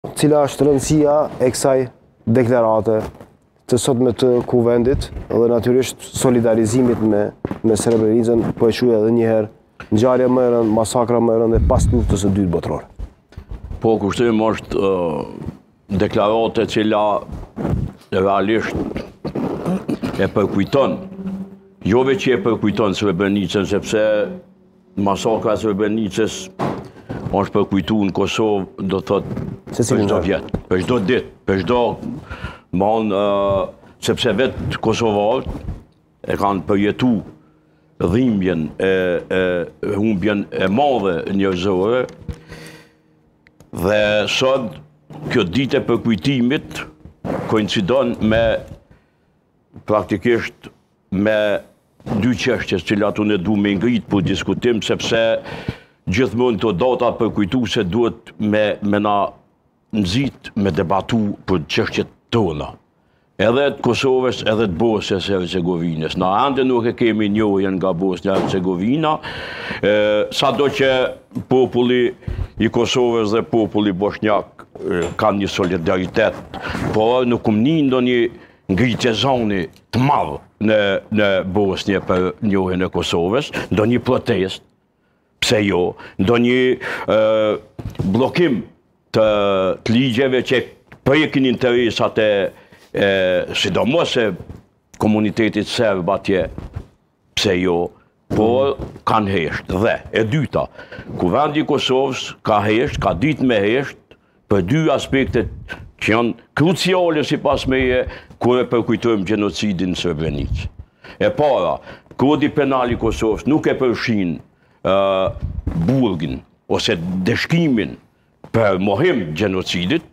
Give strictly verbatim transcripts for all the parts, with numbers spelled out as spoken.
Cila është rëndësia e kësaj deklarate të sotme të kuvendit dhe natyrisht solidarizimit me, me Srebrenicën, po e shuja edhe njëherë ngjarja më e rëndë, masakra më e rëndë pas luftës së dytë botërore. Po, kushtim është uh, deklarate cila realisht e përkujton, jo veç që e përkujton Srebrenicën, sepse masakra e Srebrenicës është përkujtu në Kosovë, do të thotë, për çdo vjet, për çdo ditë, për çdo mon, uh, sepse vetë kosovarët e kanë përjetu dhimbjen e, e humbjen e madhe njerëzore, dhe sot kjo ditë e përkujtimit koincidon me praktikisht me dy çështje që cilat unë du me ngrit për diskutim, sepse gjithmonë të data përkujtuese duhet me, me na nëzit me debatu për çështjet tona. Edhe të Kosovës, edhe të Bosnjës e Hercegovinës. Na ende nuk e kemi njohjen nga Bosnja e Hercegovina, sado që populli i Kosovës dhe populli bosnjak kanë një solidaritet, por nuk kam një ndonjë ngritje zoni të madh në, në Bosnjë për njohjen e Kosovës, ndonjë protest, pse jo, ndonjë uh, blokim të, të ligjeve që prekin interesat e, e sidomos e komunitetit serb atje, pse jo, por kanë hesht. Dhe e dyta, kuvendi i Kosovës ka hesht, ka ditë me hesht për dy aspekte që janë kruciale sipas meje kur e përkujtojmë gjenocidin në Srebrenicë. E para, kodi penal i Kosovës nuk e përfshin uh, burgin ose dëshkimin për mohim gjenocidit,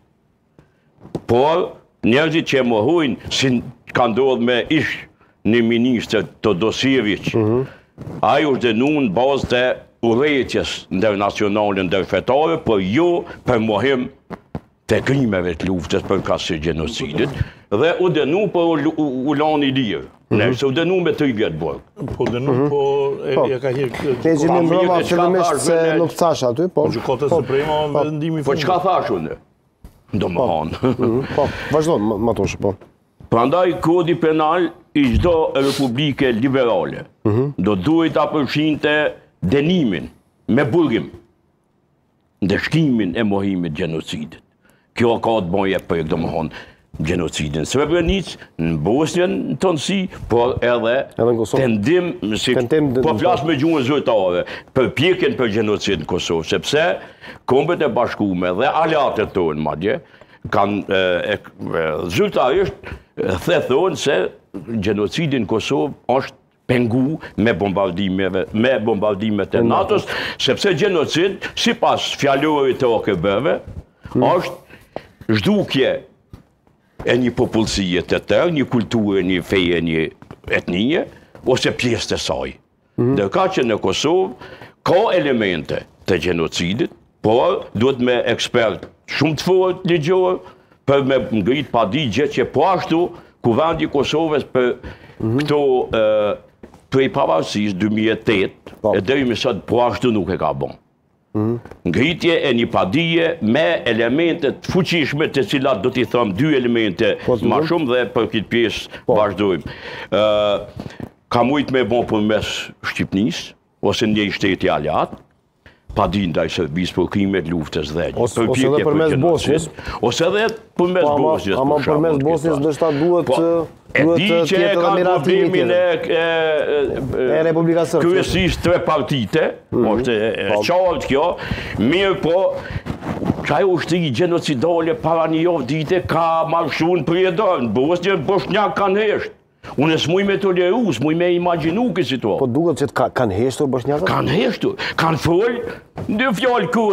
por njerëzit që e mohojnë, si ka ndodhur me ish një ministër Todosjević, mm-hmm. ai është dënuar në bazë të urrëties ndërnacionale ndërfetare, por jo për mohim të krimeve të luftës për krahas gjenocidit, dhe u dënu për u lanë i lirë. Nëse u dënu me tri vjetë burg. Po dënu, po e ka hirë... Ne gjeni mbroma fillimisht se nuk thash aty, po... Po gjykata suprema vendimi... Po çka thash unë? Do më hanë. Po, vazhdo, Matoshi, po. Prandaj kodi penal i çdo republike liberale do duhet ta përfshinte dënimin me burgim, ndëshkimin e mohimit gjenocidit. Kjo ka të bëjë për domethënë gjenocidin në Srebrenicë, në Bosnjën në tonësi, por edhe tendim, si, po flas me gjuhën zyrtare, për pjekjen për gjenocid në Kosovë, sepse Kombet e Bashkuara dhe aleatët tonë madje kanë zyrtarisht the thonë se gjenocidi në Kosovë është pengu me bombardimeve, me bombardimet e NATO-s, sepse gjenocid, sipas fjalorit të O K B-ve, është zhdukje e një popullsie të tërë, një kulturë, një feje, një etnie, ose pjesë të saj. Ndërka që në Kosovë ka elemente të gjenocidit, por duhet me ekspert shumë të fortë ligjor për me ngrit padigje që po ashtu kuvendi i Kosovës për këto prej pavarësisë dy mijë e tetë e deri më sot po ashtu nuk e ka bën. Ngritje e një padije me elementet fuqishme të cilat do t'i thëmë dy elemente ma shumë dhe për këtë pjesë vazhdojmë. Ka mujt me bon përmes Shqipnisë, ose një shteti aleat, padin ndaj Serbisë për krimet luftës dhe një. Ose edhe përmes Bosnjës. Ose edhe përmes Bosnjës. Ama përmes Bosnjës dështë ta duhet e di që e ka problemin e Republika Srpske. Kryesisht tre partite, është e qartë kjo, mirë po, qaj ushtri gjenocidale para një javë dite ka marshu në Prijedor, Bosnjë, Bosnjak kanë hesht. Unë s'muj me toleru, s'muj me imaginu këtë situatë. Po duket që kanë heshtur Bosnjakët? Kanë heshtur, kanë folë, në fjallë kur